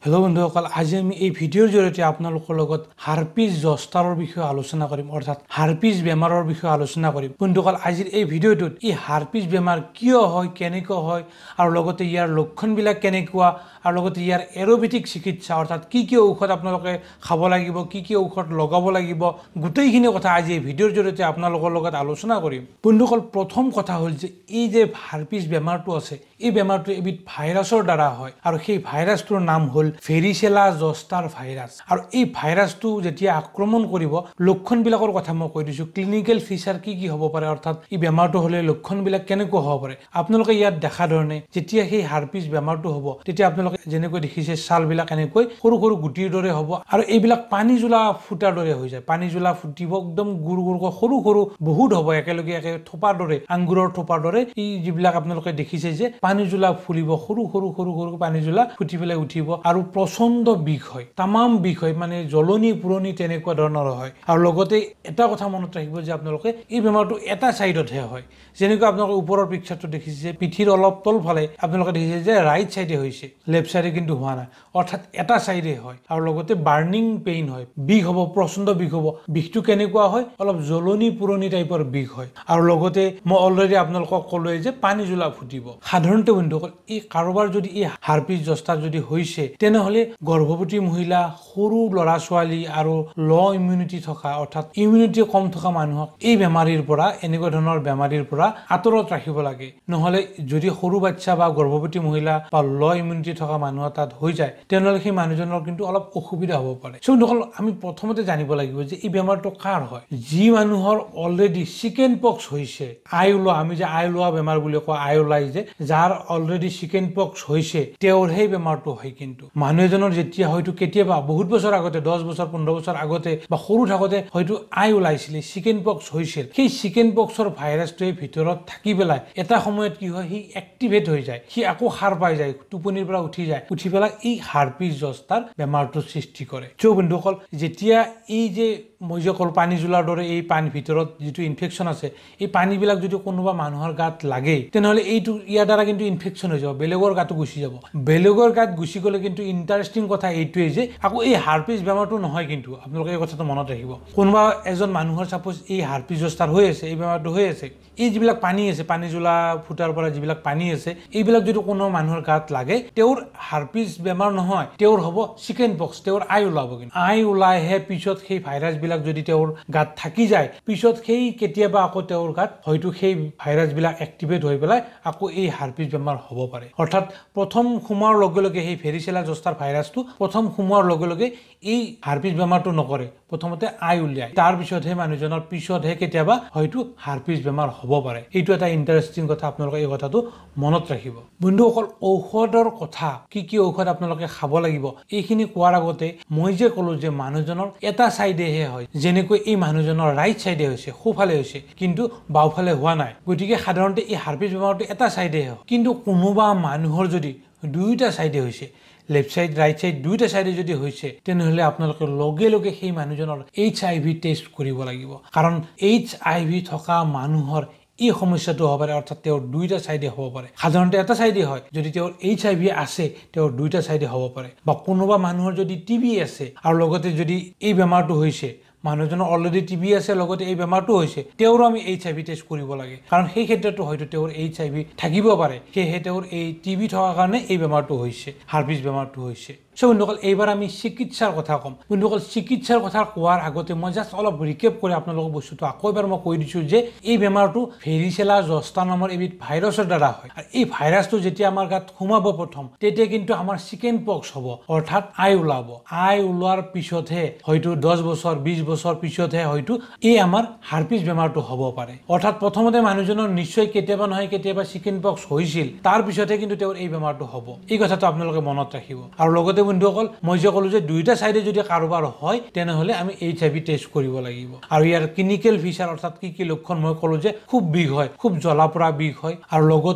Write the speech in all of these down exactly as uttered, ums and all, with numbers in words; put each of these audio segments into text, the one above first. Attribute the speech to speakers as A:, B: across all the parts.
A: Hello' বন্ধুসকল, আজি আমি এই ভিডিঅ'ৰ জৰিয়তে আপোনালোকৰ লগত হাৰ্পিজ জষ্টাৰৰ বিষয়ে আলোচনা কৰিম, অৰ্থাৎ হাৰ্পিজ বেমাৰৰ বিষয়ে আলোচনা কৰিম। বন্ধুসকল, আজিৰ এই ভিডিঅ'টোত এই হাৰ্পিজ বেমাৰ কিয় হয়, কেনেকৈ হয় আৰু লগতে ইয়াৰ লক্ষণবিলাক কেনেকুৱা আৰু লগতে ইয়াৰ এৰোপেথিক চিকিৎসা অৰ্থাৎ কি কি ঔষধ আপোনালোকে খাব লাগিব, কি কি ঔষধ লগাব লাগিব, গোটেইখিনি কথা আজি এই ভিডিঅ'ৰ জৰিয়তে আপোনালোকৰ লগত আলোচনা কৰিম। বন্ধুসকল, প্ৰথম কথা হ'ল যে এই যে হাৰ্পিজ বেমাৰটো আছে, এই বেমাৰটো এবিধ ভাইৰাছৰ দ্বাৰা হয় আৰু সেই ভাইৰাছটোৰ নাম হ'ল ভেৰিচেলা জষ্টাৰ ভাইৰাছ। আৰু এই ভাইৰাছটো যেতিয়া আক্ৰমণ কৰিব, লক্ষণবিলাকৰ কথা মই কৈ দিছোঁ। ক্লিনিকেল ফিচাৰ কি কি হ'ব পাৰে, অৰ্থাৎ এই বেমাৰটো হ'লে লক্ষণবিলাক কেনেকুৱা হ'ব পাৰে। আপোনালোকে ইয়াত দেখা ধৰণে যেতিয়া সেই হাৰ্পিজ বেমাৰটো হ'ব, তেতিয়া আপোনালোকে যেনেকৈ দেখিছে ছালবিলাক এনেকৈ সৰু সৰু গুটিৰ দৰে হ'ব আৰু এইবিলাক পানী জ্বলা ফুটাৰ দৰে হৈ যায়। পানী জ্বলা ফুটিব, একদম গুৰ গুৰকৈ সৰু সৰু বহুত হ'ব, একেলগে একে থোপাৰ দৰে, আংগুৰৰ থোপাৰ দৰে। এই যিবিলাক আপোনালোকে দেখিছে যে পানী জ্বলা ফুলিব, সৰু সৰু সৰু সৰু পানী জ্বলা ফুটি পেলাই উঠিব আৰু প্ৰচণ্ড বিষ হয়, তামাম বিষ হয়, মানে জ্বলনি পুৰণি তেনেকুৱা ধৰণৰ হয়। আৰু লগতে এটা কথা মনত ৰাখিব যে আপোনালোকে এই বেমাৰটো এটা চাইডতহে হয়। যেনেকৈ আপোনালোকে ওপৰৰ পিকচাৰটো দেখিছে যে পিঠিৰ অলপ তলফালে আপোনালোকে দেখিছে যে ৰাইট চাইডে হৈছে, লেফ্ট চাইডে কিন্তু হোৱা নাই, অৰ্থাৎ এটা চাইডে হয়। আৰু লগতে বাৰ্নিং পেইন হয়, বিষ হ'ব, প্ৰচণ্ড বিষ হ'ব। বিষটো কেনেকুৱা হয়, অলপ জ্বলনি পুৰণি টাইপৰ বিষ হয়। আৰু লগতে মই অলৰেডি আপোনালোকক ক'লোৱে যে পানী জ্বলা ফুটিব। সাধাৰণতে বন্ধুসকল, এই কাৰোবাৰ যদি এই হাৰ্পিজ জষ্টাৰ যদি হৈছে, তেনেহ'লে গৰ্ভৱতী মহিলা, সৰু ল'ৰা ছোৱালী আৰু ল' ইমিউনিটি থকা অৰ্থাৎ ইমিউনিটি কম থকা মানুহক এই বেমাৰীৰ পৰা, এনেকুৱা ধৰণৰ বেমাৰীৰ পৰা আঁতৰত ৰাখিব লাগে। নহ'লে যদি সৰু বাচ্চা বা গৰ্ভৱতী মহিলা বা ল' ইমিউনিটি থকা মানুহৰ তাত হৈ যায়, তেনেহ'লে সেই মানুহজনৰ কিন্তু অলপ অসুবিধা হ'ব পাৰে। চ' বন্ধুসকল, আমি প্ৰথমতে জানিব লাগিব যে এই বেমাৰটো কাৰ হয়। যি মানুহৰ অলৰেডি চিকেন পক্স হৈছে, আই ওলোৱা, আমি যে আই ওলোৱা বেমাৰ বুলি কওঁ, আই ওলাই যে, যাৰ অলৰেডি চিকেন পক্স হৈছে, তেওঁৰ সেই বেমাৰটো হয়। কিন্তু মানুহ এজনৰ যেতিয়া হয়তো কেতিয়াবা বহুত বছৰ আগতে, দহ বছৰ পোন্ধৰ বছৰ আগতে বা সৰু থাকোতে হয়তো আই ওলাইছিলে, চিকেন পক্স হৈছিল, সেই চিকেন পক্সৰ ভাইৰাছটোৱে ভিতৰত থাকি পেলাই এটা সময়ত কি হয়, সি এক্টিভেট হৈ যায়, সি আকৌ সাৰ পাই যায়, টোপনিৰ পৰা উঠি যায়, উঠি পেলাই এই হাৰ্পিজ জষ্টাৰ বেমাৰটোৰ সৃষ্টি কৰে। চ' বন্ধুসকল, যেতিয়া এই যে মই যে ক'লো পানী জ্বলাৰ দৰে এই পানীৰ ভিতৰত যিটো ইনফেকশ্যন আছে, এই পানীবিলাক যদি কোনোবা মানুহৰ গাত লাগে, তেনেহ'লে এইটো ইয়াৰ দ্বাৰা কিন্তু ইনফেকশ্যন হৈ যাব, বেলেগৰ গাতো গুচি যাব। বেলেগৰ গাত গুচি গ'লে কিন্তু ইণ্টাৰেষ্টিং কথা এইটোৱেই যে আকৌ এই হাৰ্পিজ বেমাৰটো নহয়, কিন্তু আপোনালোকে এই কথাটো মনত ৰাখিব। কোনোবা এজন মানুহৰ ছাপ'জ এই হাৰ্পিজ জষ্টাৰ হৈ আছে, এই বেমাৰটো হৈ আছে, এই যিবিলাক পানী আছে, পানী জ্বলা ফুটাৰ পৰা যিবিলাক পানী আছে, এইবিলাক যদি কোনো মানুহৰ গাত লাগে, তেওঁৰ হাৰ্পিজ বেমাৰ নহয়, তেওঁৰ হ'ব চিকেন পক্স, তেওঁৰ আই ওলাব। কিন্তু আই ওলাইহে পিছত সেই ভাইৰাছ বিলাক যদি তেওঁৰ গাত থাকি যায়, পিছত সেই কেতিয়াবা আকৌ তেওঁৰ গাত হয়তো সেই ভাইৰাছ বিলাক এক্টিভেট হৈ পেলাই আকৌ এই হাৰ্পিজ বেমাৰ হ'ব পাৰে। অৰ্থাৎ প্ৰথম সোমোৱাৰ লগে লগে সেই ভেৰিচেলা জষ্টাৰ ভাইৰাছটো প্ৰথম সোমোৱাৰ লগে লগে এই হাৰ্পিজ বেমাৰটো নকৰে, প্ৰথমতে আই উলিয়ায়, তাৰ পিছতহে মানুহজনৰ পিছতহে কেতিয়াবা হয়তো হাৰ্পিজ বেমাৰ হ'ব পাৰে। এইটো এটা ইণ্টাৰেষ্টিং কথা, আপোনালোকে এই কথাটো মনত ৰাখিব। বন্ধুসকল, ঔষধৰ কথা, কি কি ঔষধ আপোনালোকে খাব লাগিব, এইখিনি কোৱাৰ আগতে মই যে ক'লো যে মানুহজনৰ এটা চাইডেহে হয়, যেনেকৈ এই মানুহজনৰ ৰাইট চাইডে হৈছে, সোঁফালে হৈছে, কিন্তু বাওঁফালে হোৱা নাই। গতিকে সাধাৰণতে এই হাৰ্পিজ বেমাৰটো এটা চাইডেহে হয়। কিন্তু কোনোবা মানুহৰ যদি দুয়োটা চাইডে হৈছে, লেফ্ট চাইড ৰাইট চাইড দুয়োটা চাইডে যদি হৈছে, তেনেহ'লে আপোনালোকে লগে লগে সেই মানুহজনৰ এইচ আই ভি টেষ্ট কৰিব লাগিব। কাৰণ এইচ আই ভি থকা মানুহৰ এই সমস্যাটো হ'ব পাৰে, অৰ্থাৎ তেওঁৰ দুইটা চাইডে হ'ব পাৰে। সাধাৰণতে এটা চাইডে হয়, যদি তেওঁৰ এইচ আই ভি আছে, তেওঁৰ দুইটা চাইডে হ'ব পাৰে। বা কোনোবা মানুহৰ যদি টি বি আছে আৰু লগতে যদি এই বেমাৰটো হৈছে, মানুহজনৰ অলৰেডি টি বি আছে, লগতে এই বেমাৰটো হৈছে, তেওঁৰো আমি এইচ আই ভি টেষ্ট কৰিব লাগে। কাৰণ সেই ক্ষেত্ৰতো হয়তো তেওঁৰ এইচ আই ভি থাকিব পাৰে, সেয়েহে তেওঁৰ এই টি বি থকাৰ কাৰণে এই বেমাৰটো হৈছে, হাৰ্পিজ বেমাৰটো হৈছে। চ' বন্ধুসকল, এইবাৰ আমি চিকিৎসাৰ কথা ক'ম। বন্ধুসকল, চিকিৎসাৰ কথা কোৱাৰ আগতে মই জাষ্ট অলপ ৰিকেপ কৰি আপোনালোকক বস্তুটো আকৌ এবাৰ মই কৈ দিছোঁ যে এই বেমাৰটো ভেৰিচেলা জষ্টাৰ নামৰ এবিধ ভাইৰাছৰ দ্বাৰা হয়। আৰু এই ভাইৰাছটো যেতিয়া আমাৰ গাত সোমাব প্ৰথম, তেতিয়া কিন্তু আমাৰ চিকেন পক্স হ'ব, অৰ্থাৎ আই ওলাব। আই ওলোৱাৰ পিছতহে হয়তো দহ বছৰ বিছ বছৰ পিছতহে হয়তো এই আমাৰ হাৰ্পিজ বেমাৰটো হ'ব পাৰে। অৰ্থাৎ প্ৰথমতে মানুহজনৰ নিশ্চয় কেতিয়াবা নহয় কেতিয়াবা চিকেন পক্স হৈছিল, তাৰ পিছতহে কিন্তু তেওঁৰ এই বেমাৰটো হ'ব। এই কথাটো আপোনালোকে মনত ৰাখিব। আৰু লগতে বন্ধুসকল, মই যে ক'লো যে দুইটা চাইডে যদি কাৰোবাৰ হয়, তেনেহ'লে আমি এইচ আই ভি টেষ্ট কৰিব লাগিব। আৰু ইয়াৰ ক্লিনিকেল ফিচাৰ অৰ্থাৎ কি কি লক্ষণ, মই ক'লো যে খুব বিষ হয়, খুব জ্বলা পৰা বিষ হয়, আৰু লগতে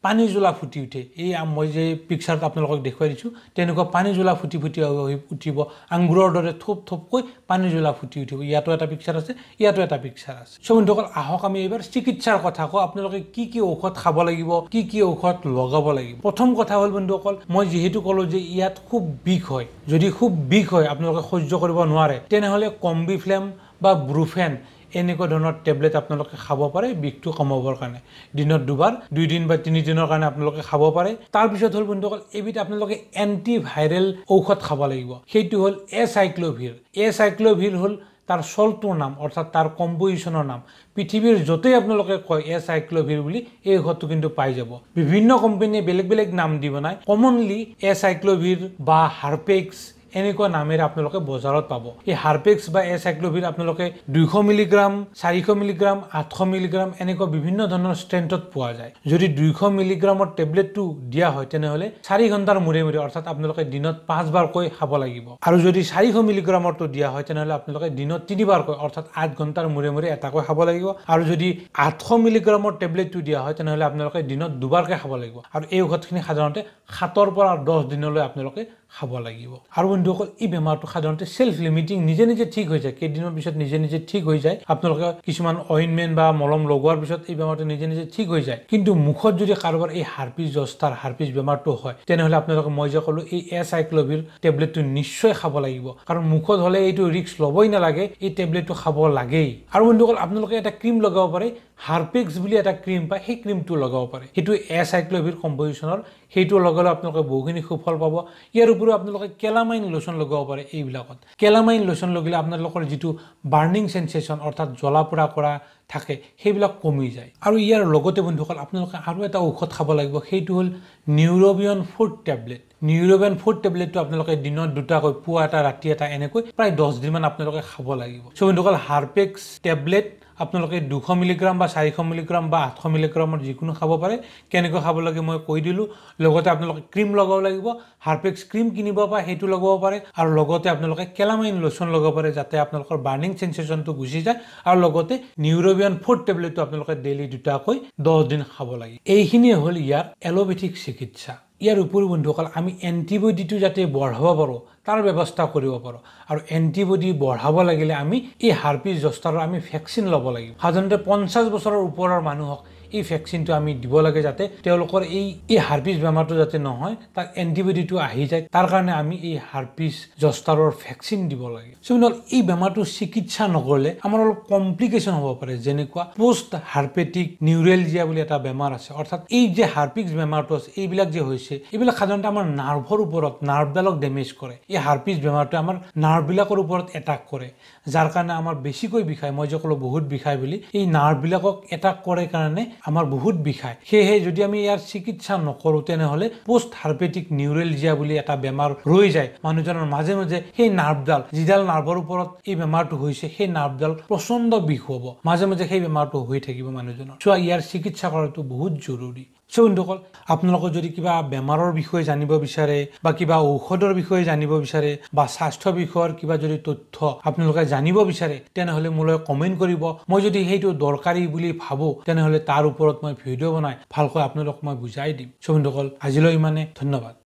A: পানী জ্বলা ফুটি উঠে এই মই যে পিকচাৰত আপোনালোকক দেখুৱাই দিছোঁ তেনেকুৱা পানী জ্বলা ফুটি ফুটি উঠিব আঙ্গুৰৰ দৰে থোপ থোপকৈ পানী জ্বলা ফুটি উঠিব ইয়াতো এটা পিকচাৰ আছে ইয়াতো এটা পিকচাৰ আছে সো বন্ধুসকল আহক আমি এইবাৰ চিকিৎসাৰ কথা কওঁ আপোনালোকে কি কি ঔষধ খাব লাগিব কি কি ঔষধ লগাব লাগিব প্ৰথম কথা হ'ল বন্ধুসকল মই যেহেতু ক'লো যে ইয়াত খুব বিষ হয় যদি খুব বিষ হয় আপোনালোকে সহ্য কৰিব নোৱাৰে তেনেহ'লে কম্বিফ্লেম বা ব্ৰুফেন এনেকুৱা ধৰণৰ টেবলেট আপোনালোকে খাব পাৰে বিষটো কমাবৰ কাৰণে দিনত দুবাৰ দুই দিন বা তিনি দিনৰ কাৰণে আপোনালোকে খাব পাৰে তাৰ পিছত হ'ল বন্ধুসকল এবিধ আপোনালোকে এন্টি ভাইৰেল ঔষধ খাব লাগিব সেইটো হ'ল এসাইক্লোভিৰ এসাইক্লোভিৰ হ'ল তাৰ সল্টৰ নাম অৰ্থাৎ তাৰ কম্পোজিশনৰ নাম পৃথিৱীৰ যতেই আপোনালোকে কয় এসাইক্লোভিৰ বুলি এই ঔষধটো কিন্তু পাই যাব বিভিন্ন কোম্পানীয়ে বেলেগ বেলেগ নাম দিব নাই কমনলি এসাইক্লোভিৰ বা হাৰ্পেক্স এনেকুৱা নামেৰে আপোনালোকে বজাৰত পাব এই হাৰ্পেক্স বা এসাইক্লোভিৰ আপোনালোকে দুইশ মিলিগ্ৰাম চাৰিশ মিলিগ্ৰাম আঠশ মিলিগ্ৰাম এনেকুৱা বিভিন্ন ধৰণৰ ষ্ট্ৰেন্থত পোৱা যায় যদি দুইশ মিলিগ্ৰামৰ টেবলেটটো দিয়া হয় তেনেহ'লে চাৰি ঘণ্টাৰ মূৰে মূৰে অৰ্থাৎ আপোনালোকে দিনত পাঁচবাৰকৈ খাব লাগিব আৰু যদি চাৰিশ মিলিগ্ৰামৰটো দিয়া হয় তেনেহ'লে আপোনালোকে দিনত তিনিবাৰকৈ অৰ্থাৎ আঠ ঘণ্টাৰ মূৰে মূৰে এটাকৈ খাব লাগিব আৰু যদি আঠশ মিলিগ্ৰামৰ টেবলেটটো দিয়া হয় তেনেহ'লে আপোনালোকে দিনত দুবাৰকৈ খাব লাগিব আৰু এই ঔষধখিনি সাধাৰণতে সাতৰ পৰা দহ দিনলৈ আপোনালোকে খাব লাগিব আৰু বন্ধুসকল এই বেমাৰটো সাধাৰণতে সেলফ লিমিটিং নিজে নিজে ঠিক হৈ যায় কেইদিনৰ পিছত নিজে নিজে ঠিক হৈ যায় আপোনালোকে কিছুমান অইনমেন্ট বা মলম লগোৱাৰ পিছত এই বেমাৰটো নিজে নিজে ঠিক হৈ যায় কিন্তু মুখত যদি কাৰোবাৰ এই হাৰ্পিস জষ্টাৰ হাৰ্পিস বেমাৰটো হয় তেনেহ'লে আপোনালোকে মই যে ক'লো এই এসাইক্লোভিৰ টেবলেটটো নিশ্চয় খাব লাগিব কাৰণ মুখত হ'লে এইটো ৰিস্ক ল'বই নালাগে এই টেবলেটটো খাব লাগেই আৰু বন্ধুসকল আপোনালোকে এটা ক্ৰীম লগাব পাৰে হাৰ্পেক্স বুলি এটা ক্ৰীম পায় সেই ক্ৰীমটো লগাব পাৰে সেইটো এসাইক্লোভিৰ কম্পোজিশনৰ সেইটো লগালে আপোনালোকে বহুখিনি সুফল পাব ইয়াৰ উপৰিও আপোনালোকে কেলামাইন লোশন লগাব পাৰে এইবিলাকত কেলামাইন লোশন লগালে আপোনালোকৰ যিটো বাৰ্নিং সেন্সেশন অৰ্থাৎ জ্বলা পোৰা কৰা থাকে সেইবিলাক কমি যায় আৰু ইয়াৰ লগতে বন্ধুসকল আপোনালোকে আৰু এটা ঔষধ খাব লাগিব সেইটো হ'ল Neurobion food tablet Neurobion food টেবলেটটো আপোনালোকে দিনত দুটাকৈ পুৱা এটা ৰাতি এটা এনেকৈ প্ৰায় দহ দিন মান আপোনালোকে খাব লাগিব সো বন্ধুসকল হাৰ্পেক্স টেবলেট আপোনালোকে দুশ মিলিগ্ৰাম বা চাৰিশ মিলিগ্ৰাম বা আঠশ মিলিগ্ৰামৰ যিকোনো খাব পাৰে কেনেকৈ খাব লাগে মই কৈ দিলো লগতে আপোনালোকে ক্ৰীম লগাব লাগিব হাৰ্পেক্স ক্ৰীম কিনিব পাৰে সেইটো লগাব পাৰে আৰু লগতে আপোনালোকে কেলামাইন লোশন লগাব পাৰে যাতে আপোনালোকৰ বাৰ্নিং সেন্সেশনটো গুচি যায় আৰু লগতে নিউৰোবিয়ন ফুড টেবলেটটো আপোনালোকে ডেইলি দুটাকৈ দহ দিন খাব লাগে এইখিনিয়ে হ'ল ইয়াৰ এলোপেথিক চিকিৎসা ইয়াৰ উপৰি বন্ধুসকল আমি এন্টিবডিটো যাতে বঢ়াব পাৰো তাৰ ব্যৱস্থা কৰিব পাৰো আৰু এন্টিবডি বঢ়াব লাগিলে আমি এই হাৰ্পিস জষ্টাৰৰ আমি ভ্যাকচিন ল'ব লাগিব সাধাৰণতে পঞ্চাছ বছৰৰ ওপৰৰ মানুহক এই ভ্যাকচিনটো আমি দিব লাগে যাতে তেওঁলোকৰ এই এই হাৰ্পিস বেমাৰটো যাতে নহয় তাৰ এন্টিবডিটো আহি যায় তাৰ কাৰণে আমি এই হাৰ্পিস জষ্টাৰৰ ভ্যাকচিন দিব লাগে সো এই বেমাৰটো চিকিৎসা নকৰিলে আমাৰ অলপ কমপ্লিকেশন হ'ব পাৰে যেনেকুৱা পোষ্ট হাৰ্পেটিক নিউৰেলজিয়া বুলি এটা বেমাৰ আছে অৰ্থাৎ এই যে হাৰ্পিস বেমাৰটো আছে এইবিলাক যে হৈছে এইবিলাক সাধাৰণতে আমাৰ নাৰ্ভৰ ওপৰত নাৰ্ভডালক ডেমেজ কৰে এই হাৰ্পিস বেমাৰটো আমাৰ নাৰ্ভবিলাকৰ ওপৰত এটাক কৰে যাৰ কাৰণে আমাৰ বেছিকৈ বিষায় মই যে ক'লো বহুত বিষায় বুলি এই নাৰ্ভবিলাকক এটাক কৰে কাৰণে আমাৰ বহুত বিষায় সেয়ে যদি আমি ইয়াৰ চিকিৎসা নকৰো তেনেহ'লে পোষ্ট হাৰ্পেটিক নিউৰেলজিয়া বুলি এটা বেমাৰ ৰৈ যায় মানুহজনৰ মাজে মাজে সেই নাৰ্ভডাল যিডাল নাৰ্ভৰ ওপৰত এই বেমাৰটো হৈছে সেই নাৰ্ভডাল প্ৰচণ্ড বিষ হ'ব মাজে মাজে সেই বেমাৰটো হৈ থাকিব মানুহজনৰ সো ইয়াৰ চিকিৎসা কৰাটো বহুত জৰুৰী সো বন্ধুসকল আপোনালোকে যদি কিবা বেমাৰৰ বিষয়ে জানিব বিচাৰে বা কিবা ঔষধৰ বিষয়ে জানিব বিচাৰে বা স্বাস্থ্য বিষয়ৰ কিবা যদি তথ্য আপোনালোকে জানিব বিচাৰে তেনেহ'লে মোলৈ কমেন্ট কৰিব মই যদি সেইটো দৰকাৰী বুলি ভাবো তেনেহ'লে তাৰ ওপৰত মই ভিডিঅ' বনাই ভালকৈ আপোনালোকক মই বুজাই দিম সো বন্ধুসকল আজিলৈ ইমানে ধন্যবাদ।